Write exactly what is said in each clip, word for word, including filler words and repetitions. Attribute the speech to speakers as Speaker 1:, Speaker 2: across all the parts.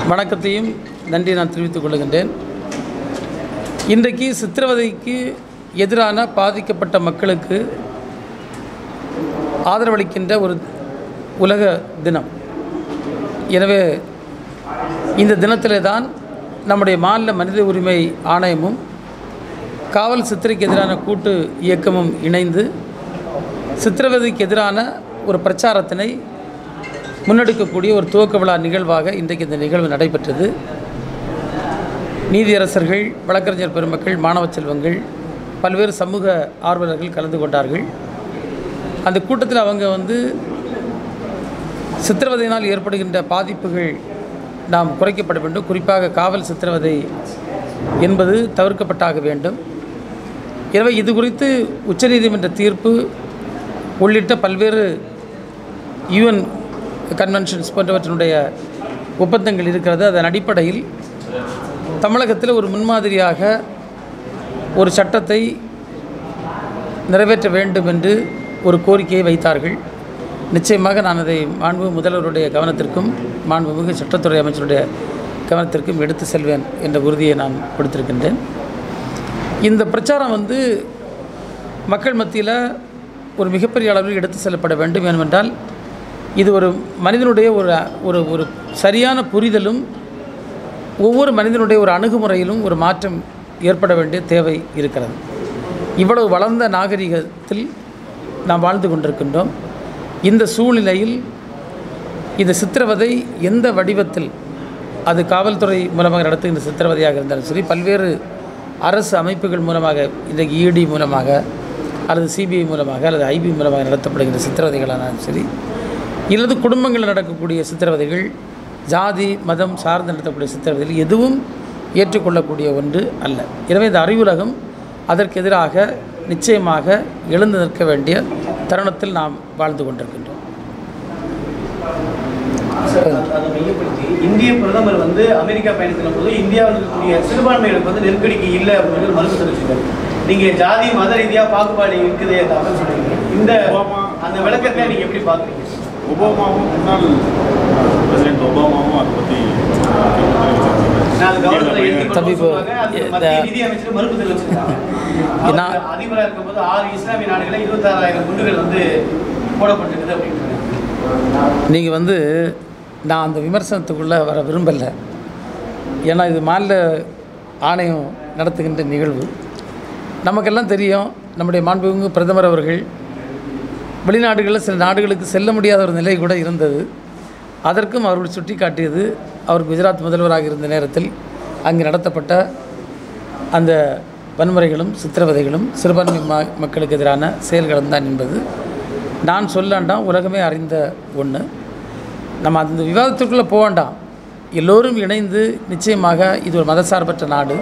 Speaker 1: வணக்கத்தையும் நன்றி நான் தெரிவித்துக் கொள்கின்றேன். இன்றைக்கு சித்திரவதைக்கு எதிரான பாதிக்கப்பட்ட மக்களுக்கு ஆதரவளிக்கின்ற ஒரு உலக தினம். எனவே இந்த தினத்திலே தான் நம்முடைய மாநில மனித உரிமை ஆணையமும் காவல் சித்திரைக்கு எதிரான கூட்டு இயக்கமும் இணைந்து சித்திரவதைக்கு எதிரான ஒரு பிரச்சாரத்தினை முன்னெடுக்கக்கூடிய ஒரு துவக்க விழா நிகழ்வாக இன்றைக்கு இந்த நிகழ்வு நடைபெற்றது. நீதியரசர்கள், வழக்கறிஞர் பெருமக்கள், மாணவ செல்வங்கள், பல்வேறு சமூக ஆர்வலர்கள் கலந்து கொண்டார்கள். அந்த கூட்டத்தில் அவங்க வந்து சித்திரவதையினால் ஏற்படுகின்ற பாதிப்புகள் நாம் குறைக்கப்பட வேண்டும், குறிப்பாக காவல் சித்திரவதை என்பது தவிர்க்கப்பட்டாக வேண்டும். எனவே இது குறித்து உச்சநீதிமன்ற தீர்ப்பு உள்ளிட்ட பல்வேறு யூஎன் கன்வென்ஷன்ஸ் போன்றவற்றினுடைய ஒப்பந்தங்கள் இருக்கிறது. அதன் அடிப்படையில் தமிழகத்தில் ஒரு முன்மாதிரியாக ஒரு சட்டத்தை நிறைவேற்ற வேண்டும் என்று ஒரு கோரிக்கையை வைத்தார்கள். நிச்சயமாக நான் அதை மாண்புமிகு முதல்வருடைய கவனத்திற்கும் மாண்புமிகு சட்டத்துறை அமைச்சருடைய கவனத்திற்கும் எடுத்து செல்வேன் என்ற உறுதியை நான் கொடுத்திருக்கின்றேன். இந்த பிரச்சாரம் வந்து மக்கள் மத்தியில் ஒரு மிகப்பெரிய அளவில் எடுத்து செல்லப்பட வேண்டும். ஏனென்றால் இது ஒரு மனிதனுடைய ஒரு ஒரு ஒரு சரியான புரிதலும் ஒவ்வொரு மனிதனுடைய ஒரு அணுகுமுறையிலும் ஒரு மாற்றம் ஏற்பட வேண்டிய தேவை இருக்கிறது. இவ்வளவு வளர்ந்த நாகரிகத்தில் நாம் வாழ்ந்து கொண்டிருக்கின்றோம். இந்த சூழ்நிலையில் இந்த சித்திரவதை எந்த வடிவத்தில், அது காவல்துறை மூலமாக நடத்துகின்ற சித்திரவதையாக இருந்தாலும் சரி, பல்வேறு அரசு அமைப்புகள் மூலமாக, இன்றைக்கு இடி மூலமாக அல்லது சிபிஐ மூலமாக அல்லது ஐபி மூலமாக நடத்தப்படுகின்ற சித்திரவதைகளானாலும் சரி, இல்லது குடும்பங்களில் நடக்கக்கூடிய சித்திரவதைகள், ஜாதி மதம் சார்ந்து நடத்தக்கூடிய சித்திரவதைகள் எதுவும் ஏற்றுக்கொள்ளக்கூடிய ஒன்று அல்ல. எனவே இந்த அறிவுலகம் அதற்கு எதிராக நிச்சயமாக எழுந்து நிற்க வேண்டிய தருணத்தில் நாம் வாழ்ந்து கொண்டிருக்கின்றோம்.
Speaker 2: அதை மையப்படுத்தி இந்திய பிரதமர் வந்து அமெரிக்கா பயணத்தின போது இந்தியாவில் இருக்கக்கூடிய சிறுபான்மைகளுக்கு வந்து நெருக்கடிக்கு இல்லை அப்படின்னு மறுப்பு தெரிவிச்சிருக்காரு. நீங்கள் ஜாதி மத ரீதியாக பாகுபாடு இருக்குது அப்படின்னு சொல்றீங்க. இந்த அந்த விளக்கத்தை நீங்கள் எப்படி பார்க்குறீங்க?
Speaker 3: ஒபாமாவும் முன்னாள் பிரசிடென்ட் ஒபாமாவும் அதை பற்றி
Speaker 2: அதிபராக இருக்கும்போது ஆறு இஸ்லாமிய நாடுகளில் இருபத்தாறாயிரம் குண்டுகள் வந்து போடப்பட்டிருக்குது அப்படின்னு
Speaker 1: நீங்கள் வந்து நான் அந்த விமர்சனத்துக்குள்ளே வர விரும்பலை. ஏன்னா இது மாநில ஆணையம் நடத்துகின்ற நிகழ்வு. நமக்கெல்லாம் தெரியும், நம்முடைய மாண்புமிகு பிரதமர் அவர்கள் வெளிநாடுகளில் சில நாடுகளுக்கு செல்ல முடியாத ஒரு நிலை கூட இருந்தது. அதற்கும் அவர்கள் சுட்டி காட்டியது அவர் குஜராத் முதல்வராக இருந்த நேரத்தில் அங்கு நடத்தப்பட்ட அந்த வன்முறைகளும் சித்திரவதைகளும் சிறுபான்மை ம மக்களுக்கு எதிரான செயல்களும் தான் என்பது நான் சொல்லாண்டாம், உலகமே அறிந்த ஒன்று. நம்ம அந்த விவாதத்துக்குள்ளே போக வேண்டாம். எல்லோரும் இணைந்து நிச்சயமாக இது ஒரு மதசார்பற்ற நாடு.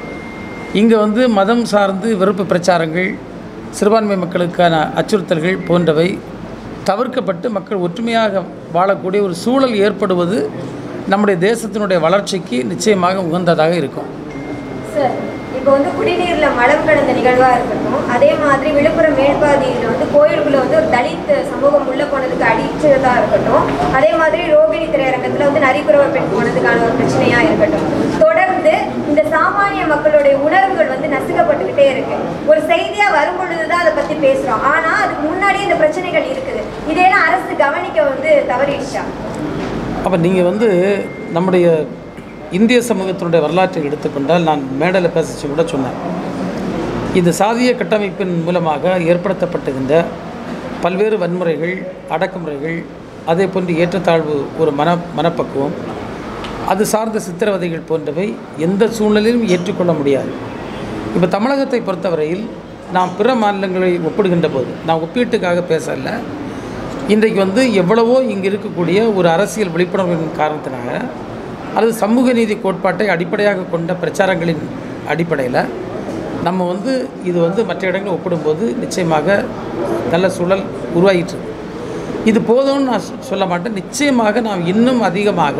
Speaker 1: இங்கே வந்து மதம் சார்ந்து வெறுப்பு பிரச்சாரங்கள், சிறுபான்மை மக்களுக்கான அச்சுறுத்தல்கள் போன்றவை தவிர்க்கப்பட்டு மக்கள் ஒற்றுமையாக வாழக்கூடிய ஒரு சூழல் ஏற்படுவது நம்முடைய தேசத்தினுடைய வளர்ச்சிக்கு நிச்சயமாக உகந்ததாக இருக்கும்.
Speaker 4: சார், இப்போ வந்து குடிநீரில் மலம் கடந்த நிகழ்வாக இருக்கட்டும், அதே மாதிரி விழுப்புரம் மேல்பாதியில் வந்து கோயிலுக்குள்ளே வந்து ஒரு தலித் சமூகம் உள்ளே போனதுக்கு அடிச்சதாக இருக்கட்டும், அதே மாதிரி ரோகிணி திரையரங்கத்தில் வந்து நரிக்குறவ பெண் போனதுக்கான ஒரு பிரச்சனையாக இருக்கட்டும், தொடர்ந்து இந்த சாமானிய மக்களுடைய உணர்வுகள் வந்து நசுக்கப்பட்டுக்கிட்டே இருக்கு. ஒரு செய்தியாக வரும் பொழுது தான் அதை பற்றி பேசுகிறோம். ஆனால் அதுக்கு முன்னாடியே இந்த பிரச்சனைகள் இருக்குது. இதெல்லாம் அரசு கவனிக்க வந்து தவறிடுச்சா?
Speaker 1: அப்போ நீங்கள் வந்து நம்முடைய இந்திய சமூகத்தினுடைய வரலாற்றை எடுத்துக்கொண்டால், நான் மேடையில் பேச கூட சொன்னேன், இந்த சாதிய கட்டமைப்பின் மூலமாக ஏற்படுத்தப்பட்டுகின்ற பல்வேறு வன்முறைகள், அடக்குமுறைகள், அதே போன்று ஏற்றத்தாழ்வு, ஒரு மன மனப்பக்குவம், அது சார்ந்த சித்திரவதைகள் போன்றவை எந்த சூழ்நிலையிலும் ஏற்றுக்கொள்ள முடியாது. இப்போ தமிழகத்தை பொறுத்தவரையில் நாம் பிற மாநிலங்களை ஒப்பிடுகின்ற போது, நான் ஒப்பீட்டுக்காக பேசல, இன்றைக்கு வந்து எவ்வளவோ இங்கே இருக்கக்கூடிய ஒரு அரசியல் விழிப்புணர்வின் காரணத்தினாக அல்லது சமூக நீதி கோட்பாட்டை அடிப்படையாக கொண்ட பிரச்சாரங்களின் அடிப்படையில் நம்ம வந்து இது வந்து மற்ற இடங்களை ஒப்பிடும்போது நிச்சயமாக நல்ல சூழல் உருவாகிட்டு. இது போதும்னு நான் சொல்ல மாட்டேன். நிச்சயமாக நாம் இன்னும் அதிகமாக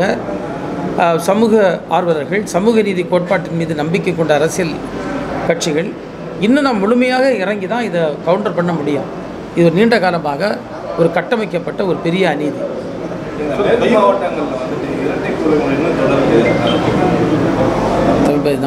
Speaker 1: சமூக ஆர்வலர்கள், சமூக நீதி கோட்பாட்டின் மீது நம்பிக்கை கொண்ட அரசியல் கட்சிகள் இன்னும் நாம் முழுமையாக இறங்கி தான் இதை கவுண்டர் பண்ண முடியும். இது நீண்ட காலமாக ஒரு கட்டமைக்கப்பட்ட ஒரு பெரிய அநீதி.
Speaker 3: மாவட்டங்களில் வந்துட்டு இரட்டை குறைகள் இன்னும் தொடருது.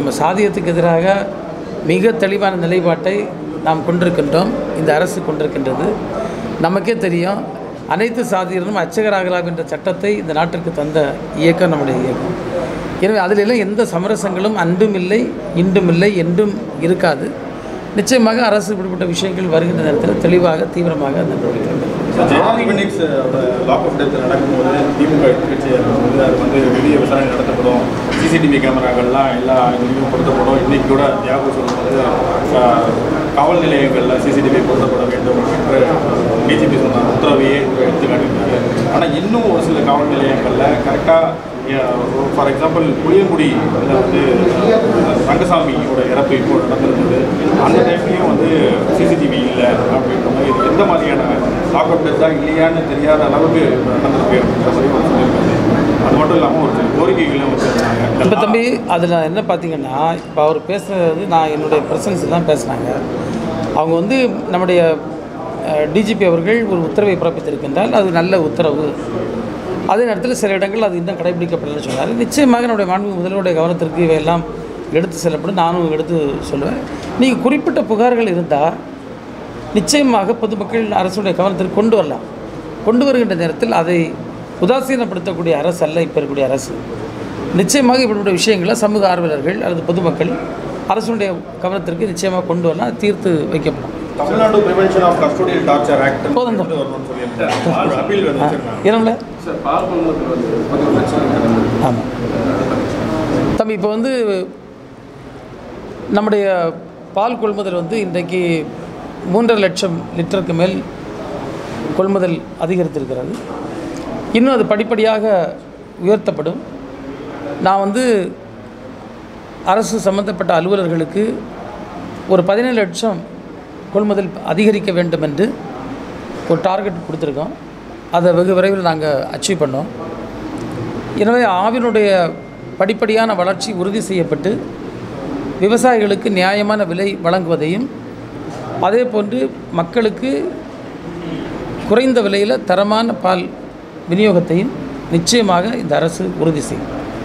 Speaker 1: இப்போ சாதியத்துக்கு எதிராக மிக தெளிவான நிலைப்பாட்டை நாம் கொண்டிருக்கின்றோம், இந்த அரசு கொண்டிருக்கின்றது. நமக்கே தெரியும், அனைத்து சாதியினரும் அர்ச்சகராகலாம் என்ற சட்டத்தை இந்த நாட்டிற்கு தந்த இயக்கம் நம்முடைய இயக்கம். எனவே அதிலெல்லாம் எந்த சமரசங்களும் அன்றும் இல்லை, இன்றும் இல்லை, என்றும் இருக்காது. நிச்சயமாக அரசு இப்படிப்பட்ட விஷயங்கள் வருகின்ற நேரத்தில் தெளிவாக தீவிரமாக நடவடிக்கை
Speaker 3: லாக் ஆஃப் டெத் நடக்கும்போது திமுக எதிர்கட்சி வந்து அது வந்து வெளியே விசாரணை நடத்தப்படும், சிசிடிவி கேமராக்கள்லாம் எல்லா இதுலையும் பொருத்தப்படும். இன்றைக்கி கூட தியாகம் சொல்லும்போது காவல் நிலையங்களில் சிசிடிவி பொருத்தப்பட வேண்டும் என்று டிஜிபி சொன்ன உத்தரவையே எடுத்துக்காட்டிருக்காரு. ஆனால் இன்னும் ஒரு சில காவல் நிலையங்களில் கரெக்டாக ஃபார் எக்ஸாம்பிள் புளியங்குடி அதில் வந்து ரங்கசாமியோட இறப்பு இப்போ நடந்திருந்தது. அந்த டைம்லேயும் வந்து சிசிடிவி இல்லை அப்படின்ற மாதிரி இது எந்த மாதிரியான லாக் அப் டெத் தான் இல்லையான்னு தெரியாத அளவுக்கு நடந்திருக்கு அப்படின்ற மாதிரி சொல்லியிருக்காரு. அது மட்டும் இல்லாமல் ஒரு சில கோரிக்கைகளும் வச்சுருந்தாங்க.
Speaker 1: இப்போ தம்பி அதில் என்ன பார்த்தீங்கன்னா, இப்போ அவர் பேசுகிறது நான் என்னுடைய ப்ரெசன்ஸ் தான் பேசுனாங்க. அவங்க வந்து நம்முடைய டிஜிபி அவர்கள் ஒரு உத்தரவை பிறப்பித்திருக்கின்றால் அது நல்ல உத்தரவு. அதே நேரத்தில் சில இடங்கள் அது இன்னும் கடைபிடிக்கப்படலன்னு சொன்னார். நிச்சயமாக நம்முடைய மாண்பு முதல்வருடைய கவனத்திற்கு இவையெல்லாம் எடுத்து செல்லப்படும், நானும் எடுத்து சொல்லுவேன். நீங்கள் குறிப்பிட்ட புகார்கள் இருந்தால் நிச்சயமாக பொதுமக்கள் அரசுடைய கவனத்திற்கு கொண்டு வரலாம். கொண்டு வருகின்ற நேரத்தில் அதை உதாசீனப்படுத்தக்கூடிய அரசு அல்ல இப்போ இருக்கக்கூடிய அரசு. நிச்சயமாக இப்படிப்பட்ட விஷயங்களை சமூக ஆர்வலர்கள் அல்லது பொதுமக்கள் அரசுடைய கவனத்திற்கு நிச்சயமாக கொண்டு வரலாம், தீர்த்து வைக்கப்படும்.
Speaker 3: Tamil Nadu prevention of custodial torture act
Speaker 1: போதும்
Speaker 3: அப்பீல்
Speaker 1: என்னங்கள ஆமாம் தம்பி. இப்போ வந்து நம்முடைய பால் கொள்முதல் வந்து இன்றைக்கு மூன்றரை லட்சம் லிட்டருக்கு மேல் கொள்முதல் அதிகரித்திருக்கிறது. இன்னும் அது படிப்படியாக உயர்த்தப்படும். நான் வந்து அரசு சம்பந்தப்பட்ட அலுவலர்களுக்கு ஒரு பதினேழு லட்சம் கொள்முதல் அதிகரிக்க வேண்டும் என்று ஒரு டார்கெட் கொடுத்துருக்கோம். அதை வெகு விரைவில் நாங்கள் அச்சீவ் பண்ணோம். எனவே ஆவினுடைய படிப்படியான வளர்ச்சி உறுதி செய்யப்பட்டு விவசாயிகளுக்கு நியாயமான விலை வழங்குவதையும் அதே போன்று மக்களுக்கு குறைந்த விலையில் தரமான பால் விநியோகத்தையும் நிச்சயமாக இந்த அரசு உறுதி செய்யும்.